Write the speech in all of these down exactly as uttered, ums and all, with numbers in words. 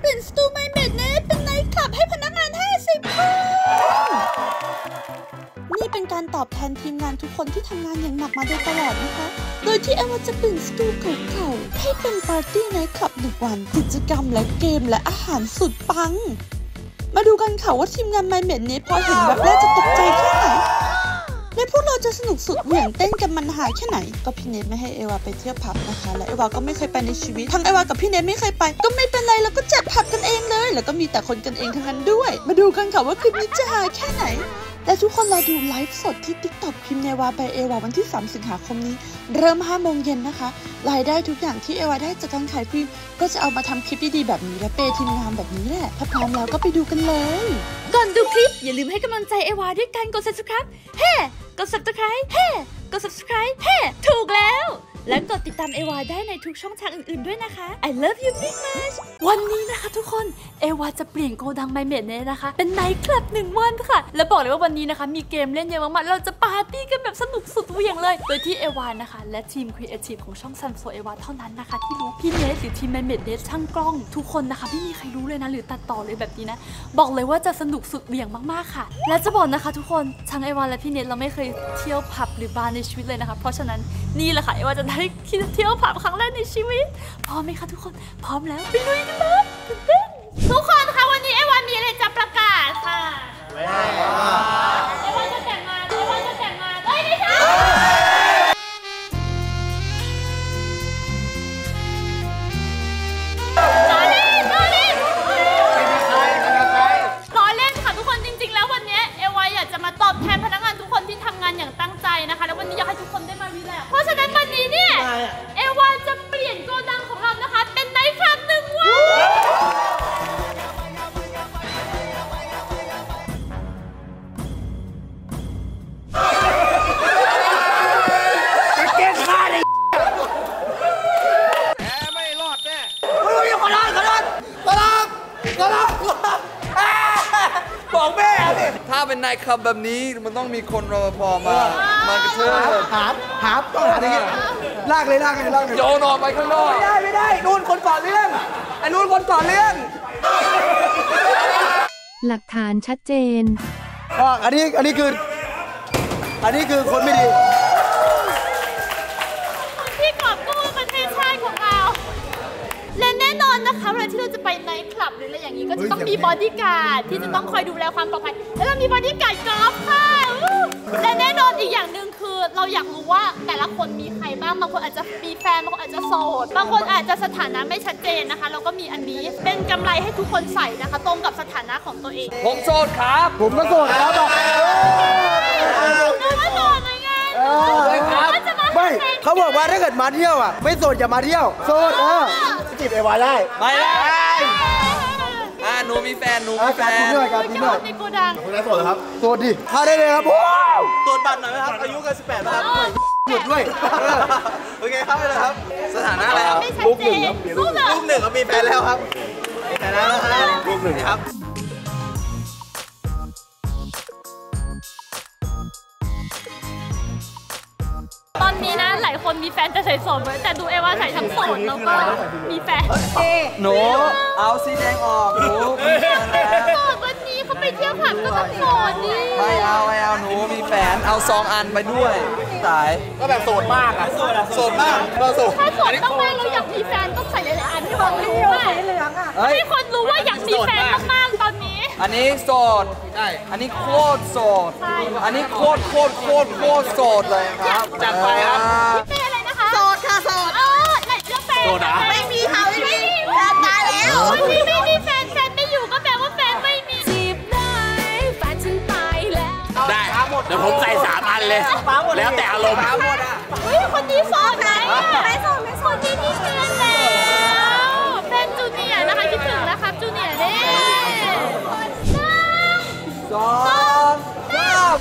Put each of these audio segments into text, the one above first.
ปลี่ยนสตูไมเมดเนสเป็นไนท์คลับให้พนักงานห้าสิบคนนี่เป็นการตอบแทนทีมงานทุกคนที่ทำงานอย่างหนักมาโดยตลอดนะคะโดยที่เอวาจะเปลี่ยนสตูเก่าๆให้เป็นปาร์ตี้ไนท์คลับหนึ่งวันกิจกรรมและเกมและอาหารสุดปังมาดูกันค่ะว่าทีมงานไมเมดเนสพอเห็นแบบแรกจะตกใจแค่ไหนและพวกเราจะสนุกสุดเหวี่ยงเต้นกันมันหายแค่ไหนก็พี่เนทไม่ให้เอวาไปเที่ยวผับนะคะและเอวาก็ไม่เคยไปในชีวิตทั้งเอวากับพี่เนทไม่เคยไปก็ไม่เป็นไรแล้วก็จัดผับกันเองเลยแล้วก็มีแต่คนกันเองทั้งนั้นด้วยมาดูกันค่ะว่าคลิปนี้จะหาแค่ไหนและทุกคนรอดูไลฟ์สดที่ ติ๊กต็อก พิมพ์เนวาไปเอวาวันที่สามสิงหาคมนี้เริ่มห้าโมงเย็นนะคะรายได้ทุกอย่างที่เอวาได้จากการขายครีมก็จะเอามาทำคลิปดีๆแบบนี้และเปย์ทีมงานแบบนี้แหละถ้าพร้อมแล้วก็ไปดูกันเลยก่อนดูคลิปอย่าลืมให้กำลังใจเอวาด้วยการกด ซับสไครบ์ เฮ้กด ซับสไครบ์ เฮ้กด ซับสไครบ์ เฮ้ถูกแล้วและกดติดตามเอวาได้ในทุกช่องทางอื่นๆด้วยนะคะ I love you big much วันนี้นะคะทุกคนเอวาจะเปลี่ยนโกดังไมเมดเนสนะคะเป็นไนท์คลับหนึ่งวันค่ะและบอกเลยว่าวันนี้นะคะมีเกมเล่นเยอะมากๆเราจะปาร์ตี้กันแบบสนุกสุดเหวี่ยงเลยโดยที่เอวานะคะและทีมครีเอทีฟของช่องซันโซเอวาเท่านั้นนะคะที่รู้พี่เนสหรือทีมไมเมดเนสช่างกล้องทุกคนนะคะไม่มีใครรู้เลยนะหรือตัดต่อเลยแบบนี้นะบอกเลยว่าจะสนุกสุดเหวี่ยงมากๆค่ะและจะบอกนะคะทุกคนทั้งเอวาและพี่เนสเราไม่เคยเที่ยวผับหรือบาร์ในชีวิตเลยนะคะเพราะฉะนั้นนี่แหละค่ะเอวาจะได้เที่ยวผับครั้งแรกในชีวิตพร้อมไหมคะทุกคนพร้อมแล้วไปลุยกันเลยทุกคนคะวันนี้เอวามีอะไรจะประกาศค่ะเอวาจะแต่งงานเอวาจะแต่งงานเอ้ยไม่ใช่ล้อเล่นล้อเล่นล้อเล่นค่ะทุกคนจริงๆแล้ววันนี้เอวาอยากจะมาตอบแทนพนักงานทุกคนที่ทำงานอย่างตั้งใจนะคะแล้ววันนี้อยากให้ทุกคนได้มารีแลกซ์เพราะฉะนั้นวันนี้เนี่ยเอวาจะเปลี่ยนโกดังของเรานะคะเป็นไนท์คลับหนึ่งวันบอกแม่ดิถ้าเป็นนายคลับแบบนี้มันต้องมีคนรปภมามากระเทือนหาหาต้องหาอย่างนี้ลากเลยลากเลยลากเลยโยนออกไปข้างนอกไม่ได้ไม่ได้นู่นคนก่อเรื่องไอ้นู่นคนก่อเรื่องหลักฐานชัดเจนอ๋ออันนี้อันนี้คืออันนี้คือคนไม่ดีที่กอบกู้ประเทศชาติของเราและแน่นอนนะคะเวลาที่เราจะไปไนท์คลับหรืออะไรอย่างนี้ก็จะต้องมีบอดี้การ์ดที่จะต้องคอยดูแลความปลอดภัยแล้วเรามีบอดี้การ์ดกอล์ฟค่ะและแน่นอนอีกอย่างหนึ่งคือเราอยากรู้ว่าแต่ละคนมีใครบ้างบางคนอาจจะมีแฟนบางคนอาจจะโสดบางคนอาจจะสถานะไม่ชัดเจนนะคะเราก็มีอันนี้เป็นกำไรให้ทุกคนใส่นะคะตรงกับสถานะของตัวเองผมโสดครับผมก็โสดครับบอกก็ว่าโสดเหมือนกันไม่เขาบอกว่าถ้าเกิดมาเที่ยวอ่ะไม่โสดอย่ามาเที่ยวโสดเออจีบเอวาได้ไม่ได้อ่าหนูมีแฟนหนูมีแฟนด้วยกันดีหน่อยมีโกดังคุณได้โสดเหรอครับโสดดิเข้าได้เลยครับโสดบัตรหน่อยไหมครับอายุเกินสิบแปดนะครับหยุดด้วยโอเคครับไปเลยครับสถานะอะไรครับลูกหนึ่งลูกหนึ่งลูกหนึ่งก็มีแฟนแล้วครับมีแฟนแล้วนะครับลูกหนึ่งครับตอนนี้นะหลายคนมีแฟนจะใส่โสดไว้แต่ดูเอวาใส่ทั้งโสดแล้วก็มีแฟนหนูเอาสีแดงออกหนูมีแฟนแล้วโสดวันนี้เขาไปเที่ยวผับก็ต้องโสดดิไม่เอาไม่เอาหนูมีแฟนเอาซองอันไปด้วยสายก็แบบโสดมากอ่ะโสดโสดมากเราโสดถ้าโสดต้องมากเราอยากมีแฟนต้องใส่หลายๆอันให้คนรู้ว่าให้คนรู้ว่าอยากมีแฟนมากๆตอนนี้อันนี้โสดใช่อันนี้โคตรโสดอันนี้โคตรโคตรโคตรโคตรโสดเลยครับจัดไปครับพี่อะไรนะคะโสดค่ะโสดเออไหนเรื่องแฟนไม่มีค่ะไม่มีแฟนตายแล้ววันนี้ไม่มีแฟนแฟนไม่อยู่ก็แปลว่าแฟนไม่มีจีบได้แฟนฉันไปแล้วได้เดี๋ยวผมใส่สามอันเลยแล้วแต่อารมณ์เฮ้ยคนนี้โสดไหมไม่โสดไม่โสดคนนี้มีแฟนแล้วแฟนจูเนียร์นะคะคิดถึงนะครับจูเนียร์เด้สองสาม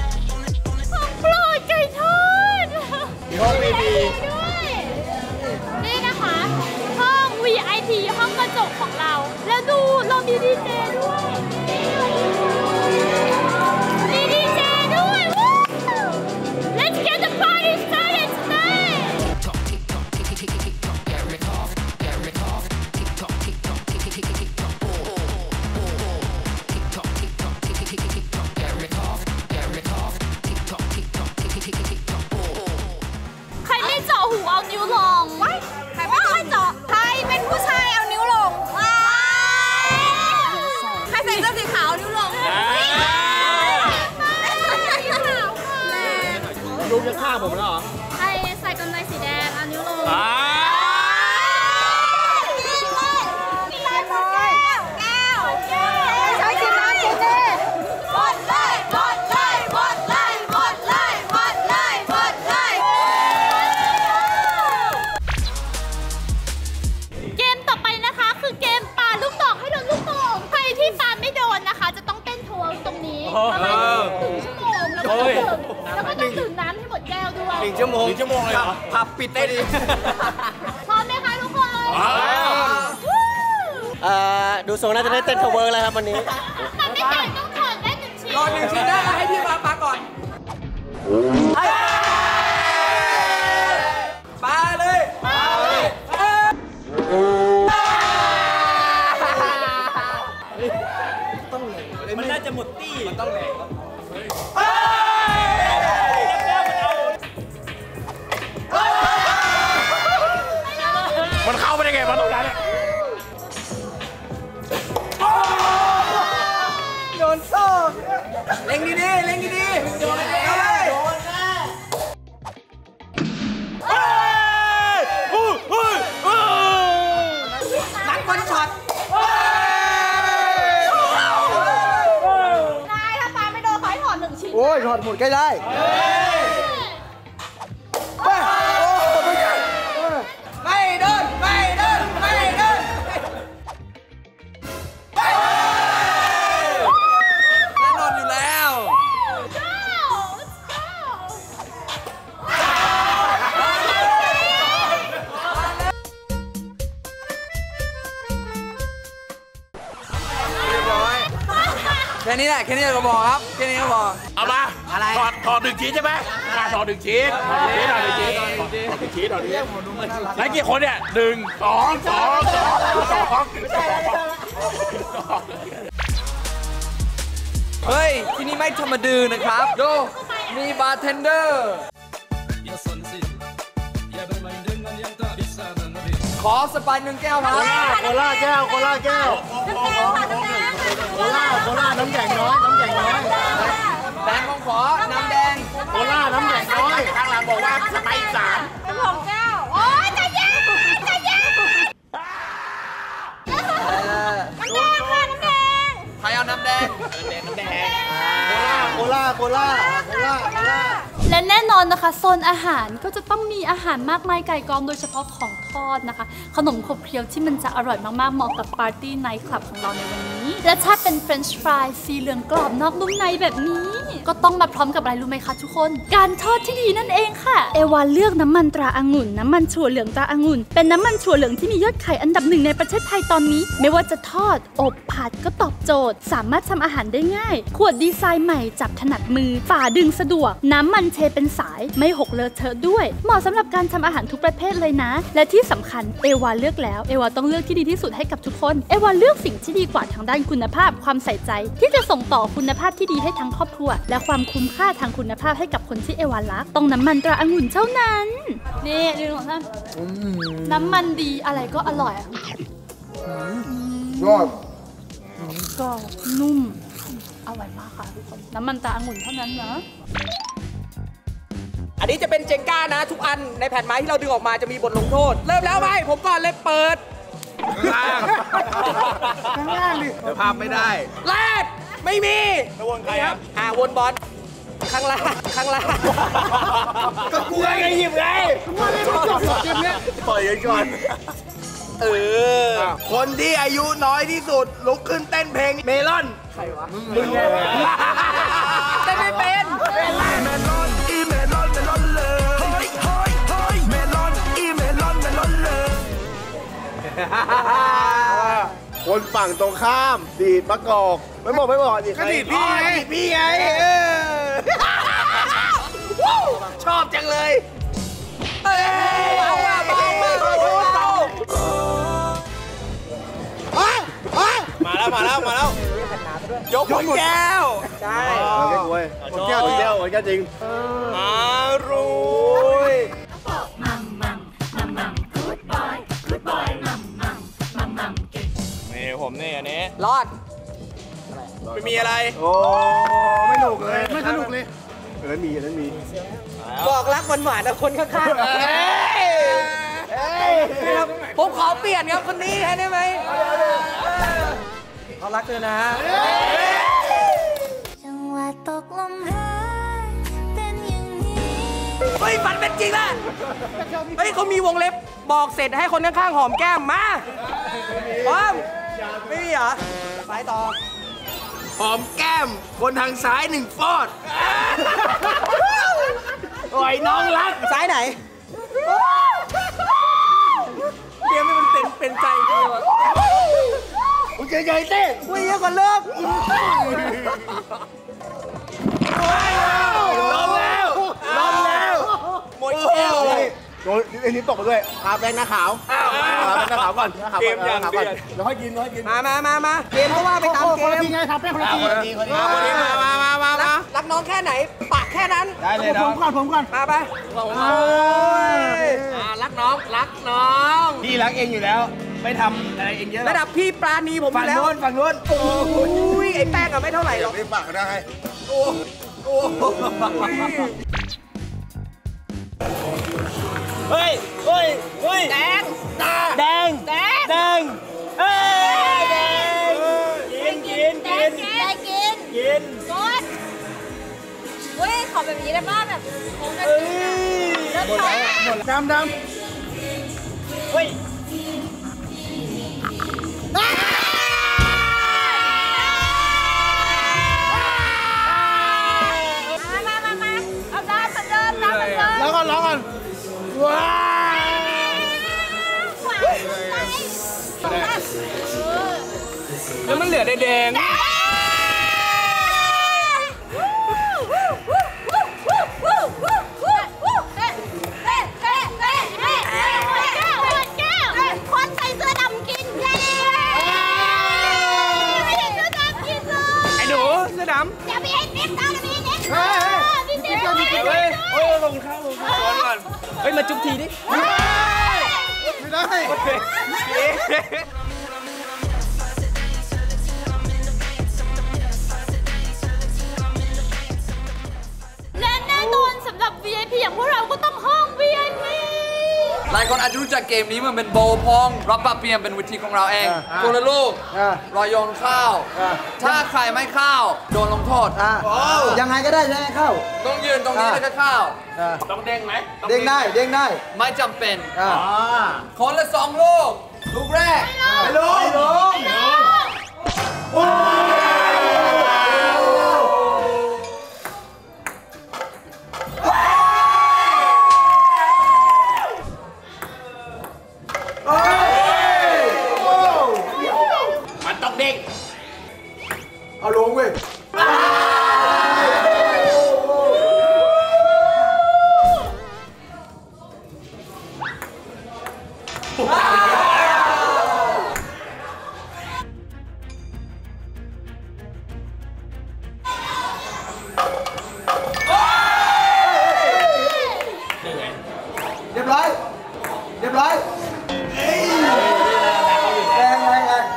โปรดไก่ทอดมีห้องวีพีของเราแล้วดูเรามีดีเจด้วยมีดีเจด้วย Let's get the party started tonight ใครไม่เจาะหูเอานิ้วลงใครไม่เจาะใครเป็นผู้ชายเอานิ้วลงใครใส่เสื้อสีขาวนิ้วลงลุงจะฆ่าผมแล้วเหรอใครใส่กำไรสีแดงเอานิ้วลงใช้สีน้ำสีแดงหมดเลยหมดเลยหมดเลยหมดเลยหมดเลยหมดเลยเกมต่อไปนะคะคือเกมปาลูกดอกให้โดนลูกโป่งใครที่ปาไม่โดนนะคะจะต้องเต้นทัวร์ตรงนี้ประมาณหนึ่งชั่วโมงแล้วก็ดื่มแล้วก็ต้องดื่มน้ำให้หมดแก้วด้วยหนึ่งชั่วโมงหนึ่งชั่วโมงเลยเหรอผับปิดได้ดีพร้อมไหมคะทุกคนเอ่อดูทรงน่าจะได้เต้นทาวเวอร์แล้วครับวันนี้มันไม่เก่งต้องถอดได้หนึ่งชิ้นรอหนึ่งชิ้นได้ให้พี่มาปาก่อนปาเลยปาเลยมันน่าจะหมดตี้มันต้องแรงมันเข้าไปได้ไงมันตรงนั้นโดนโซ่เล็งดีๆเล็งดีๆโดนแน่โดนแน่นักบอลช็อตนายถ้าปาไม่โดนขอให้ถอดหนึ่งชิ้นโอ้ยถอดหมดใกล้ได้ไม่โดนไม่โดนไม่โดนแน่นอนอยู่แล้วแค่นี้แหละแค่นี้ก็บอกครับแค่นี้ก็บอกเอามาอะไรถอดถอดหนึ่งชิ้นใช่ไหมถอดหนึ่งชิ้นถอดหนึ่งชิ้นถอดหนึ่งชิ้นถอดหนึ่งชิ้นถอดหนึ่งชิ้นแล้วกี่คนเนี่ยหนึ่งสองสองสองสองเฮ้ยที่นี่ไม่ธรรมดานะครับดูมีบาร์เทนเดอร์ขอสปายหนึ่งแก้วครับโคล่าแก้วโคล่าแก้วโคล่าโคล่าน้ำแข็งน้อยน้ำแข็งน้อยแดงผมขอน้ำแดงโคล่าน้ำแข็งน้อยข้างหลังบอกว่าสไปซ์สามเป็นของแก้วโอ้ยใจเย็นใจเย็นน้ำแดงค่ะน้ำแดงใครเอาน้ำแดงน้ำแดงโคล่าโคล่าโคล่าโคล่าและแน่นอนนะคะโซนอาหารก็จะต้องมีอาหารมากมายไก่กองโดยเฉพาะของทอดนะคะขนมขบเคี้ยวที่มันจะอร่อยมากๆเหมาะกับปาร์ตี้ไนท์คลับของเราในวันนี้และถ้าเป็นเฟรนช์ฟรายสีเหลืองกรอบนอกนุ่มในแบบนี้ก็ต้องมาพร้อมกับอะไรรู้ไหมคะทุกคนการทอดที่ดีนั่นเองค่ะเอวาเลือกน้ำมันตราองุ่นน้ำมันถั่วเหลืองตราองุ่นเป็นน้ำมันถั่วเหลืองที่มียอดขายอันดับหนึ่งในประเทศไทยตอนนี้ไม่ว่าจะทอดอบผัดก็ตอบโจทย์สามารถทำอาหารได้ง่ายขวดดีไซน์ใหม่จับถนัดมือฝาดึงสะดวกน้ำมันเทเป็นสายไม่หกเลอะเทอะด้วยเหมาะสำหรับการทำอาหารทุกประเภทเลยนะและที่สำคัญเอวาเลือกแล้วเอวาต้องเลือกที่ดีที่สุดให้กับทุกคนเอวาเลือกสิ่งที่ดีกว่าทางด้านคุณภาพความใส่ใจที่จะส่งต่อคุณภาพที่ดีให้ทั้งครอบครัวและความคุ้มค่าทางคุณภาพให้กับคนที่เอวารักต้องน้ำมันตราองุ่นเท่านั้นนี่ดูของท่านน้ำมันดีอะไรก็อร่อยยอดก็นุ่มอร่อยมากค่ะทุกคนน้ำมันตราองุ่นเท่านั้นนะอันนี้จะเป็นเจงก้านะทุกอันในแผ่นไม้ที่เราดึงออกมาจะมีบทลงโทษเริ่มแล้วไหมผมก่อนเลยเปิดล่างข้างล่างดิเดี๋ยวภาพไม่ได้แรกไม่มีวนใครครับอ่าวนบอลข้างล่างข้างล่างก็กูไงหยิบไงกูไม่ได้จบหรอกเกมนี้ปล่อยกันก่อนเออคนที่อายุน้อยที่สุดลุกขึ้นเต้นเพลงเมลอนใครวะมึงไงเต้นไม่เป็นเมลอนอีเมลอนเมลอนเลยเฮ้ยเฮ้ยเฮ้ยเมลอนอีเมลอนเมลอนเลยคนฝั่งตรงข้ามดีดมะกอกไม่บอกไม่บอกดิก็ดีดพี่ไงดีดพี่ไงชอบจังเลยเฮ้ยเอามามาแล้วมาแล้วมาแล้วยกแก้วใช่ยกแก้วแก้วแก้วจริงอร่อยนี่ผมนี่อันนี้รอดไม่มีอะไรโอ้ไม่หนุกเลยไม่สนุกเลยเออมีแล้วมีบอกรักหวานๆนะคนข้างๆผมขอเปลี่ยนครับคนนี้ได้ไหมเขารักเลยนะจังหวะตกลมหายเป็นอย่างนี้เฮ้ยฝันเป็นจริงละเฮ้ยเขามีวงเล็บบอกเสร็จให้คนข้างๆหอมแก้มมาพร้อมไม่มีเหรอสายต่อหอมแก้มคนทางซ้ายหนึ่งฟอดโอ้ยน้องรักซ้ายไหนเตรียมให้มันเป็นเป็นใจจริงวะกูเฉยๆเต้กูเยอะกว่าเลิกล้มแล้วล้มแล้วหมดแก้วเลยโดนไอ้นี้ตกไปด้วยทาแป้งหน้าขาวทาแป้งหน้าขาวก่อนหน้าขาวก่อนหน้าขาวก่อนเดี๋ยวค่อยกินเดี๋ยวค่อยกินมามามามาเกมเพราะว่าไปตามเกมคนละทีไงทาแป้งคนละทีคนละทีคนละทีมามามามามารักน้องแค่ไหนปากแค่นั้นได้เลยผมก่อนผมก่อนมาไปรักน้องรักน้องพี่รักเองอยู่แล้วไม่ทำอะไรเองเยอะระดับพี่ปราณีผมอยู่แล้วฝั่งโน้นฝั่งโน้นโอ้ยไอ้แป้งอะไม่เท่าไหร่หรอกไม่ปากก็ได้โอ้โอ้เฮ้ยเฮ้ยเฮ้ยแดงแดงแดงแดงเฮ้ยแดงกินกินกินกินกินกดเฮ้ยขอแบบนี้ได้ป่ะแบบโค้งกันแล้วหมดหมดดำดำเฮ้ยมามามาเอาดาวเหมือนเดิมดาวเหมือนเดิมแล้วก่อนแล้วก่อนว้าวแล้วมันเหลือแดงคนใส่เสื้อดำกินเย้ไม่ใช่เสื้อดำกินเลยไอ้หนูเสื้อดำอย่าไปเอ็นเอ็มตาอย่าไปเอ็นเอ็มเฮ้ยพี่เจ๊เฮ้ยโอ้ยลงข้าวลงข้าวก่อนเฮ้ยมาจุ๊บทีดิไม่ได้และแน่นอนสำหรับ วี ไอ พี อย่างพวกเราก็ต้องห้อง วี ไอ พีหลายคนอาจจะรู้จักเกมนี้มันเป็นโบว์พองรับปะเปียมเป็นวิธีของเราเองตัวละลูกรอยโยนข้าวถ้าใครไม่เข้าโดนลงโทษยังไงก็ได้ยังไงเข้าต้องยืนตรงนี้แล้วก็เข้าต้องเด้งไหมเด้งได้เด้งได้ไม่จำเป็นคนละสองลูกลูกแรกไปลงลงมันต้องเด้งเอาลงเว้ยเรียบร้อยเรียบร้อยแรงแรงแรง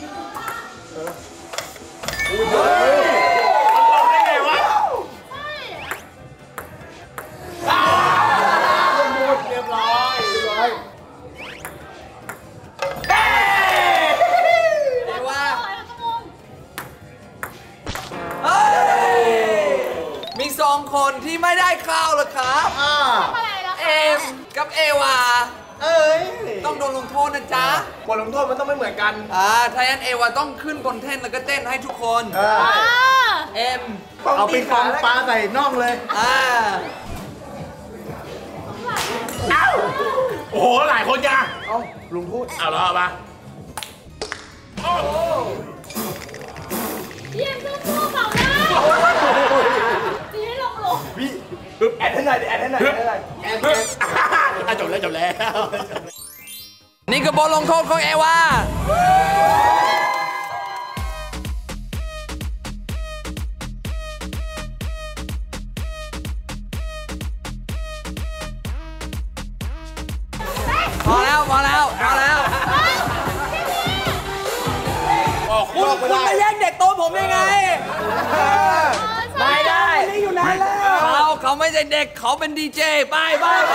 ได้ไงวะเรียบร้อยเรียบร้อยเอว่ามีสองคนที่ไม่ได้ข้าวหรอครับเอ็มกับเอวาเอ้ยต้องโดนลงโทษนะจ๊ะบทลงโทษมันต้องไม่เหมือนกันอ่าถ้างั้นเอวาต้องขึ้นบนเท่นแล้วก็เต้นให้ทุกคนเอ็มเอาปิงปองปลาใส่น่องเลยอ่าโอ้โหหลายคนจ้ะเอาลุงพูดเอาเหรอมาโอ้เยี่ยมสู้ๆเปล่านะตีให้ลงลงพี่ปึ๊บแอดให้หน่อยดิแอดให้หน่อยแอดให้หน่อยแอดปึ๊บอ่ะจบแล้วจบแล้วนี่คือบทลงโทษของเอวาพอแล้วพอแล้วพอแล้วคุณคุณไปแย่งเด็กโตผมยังไงไม่ได้นี่อยู่นานแล้วเขาเขาไม่ใช่เด็กเขาเป็นดีเจไปไปไป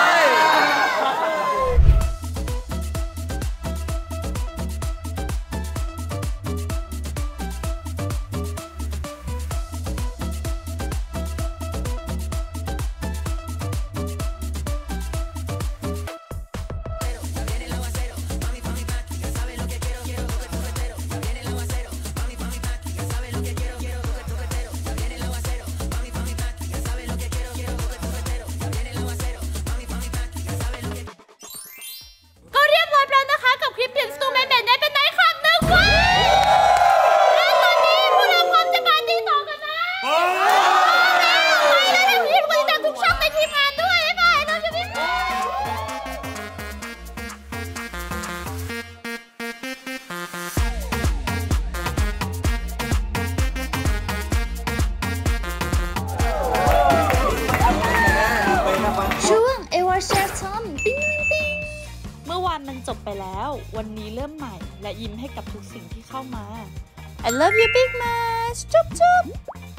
เมื่อวานมันจบไปแล้ววันนี้เริ่มใหม่และยิ้มให้กับทุกสิ่งที่เข้ามา I love you big much จุ๊บจุ๊บ